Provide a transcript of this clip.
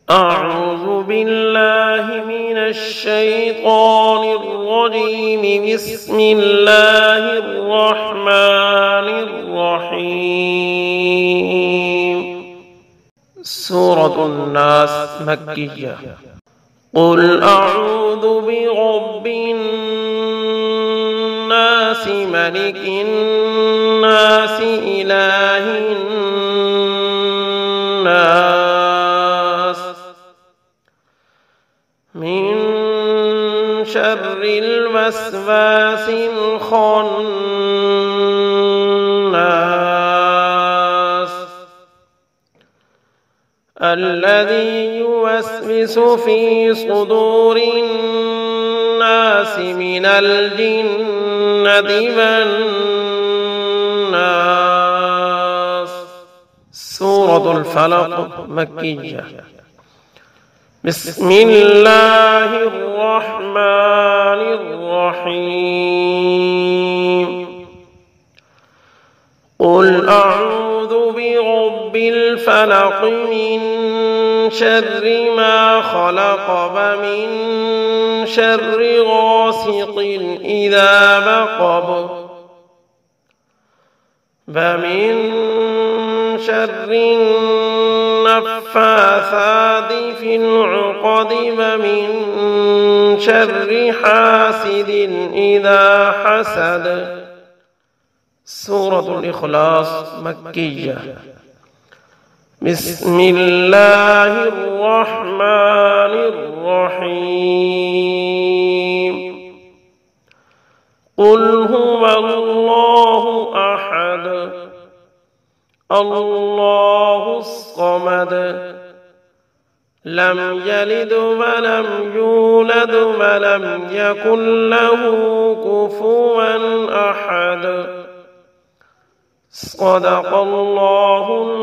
أعوذ بالله من الشيطان الرجيم. بسم الله الرحمن الرحيم. سورة الناس مكية. قل أعوذ برب الناس ملك الناس إله الناس من شر الوسواس الخناس الذي يوسوس في صدور الناس من الجنة والناس. سورة الفلق مكية. بسم الله الرحمن الرحيم. قل أعوذ برب الفلق من شر ما خلق ومن شر غاسق إذا وقب ومن شر النفاثات في العقد ومن شر حاسد إذا حسد. سورة الإخلاص مكية. بسم الله الرحمن الرحيم. قل هو الله أحد الله الصمد لم يلد ولم يولد ولم يكن له كفوا أحد. صدق الله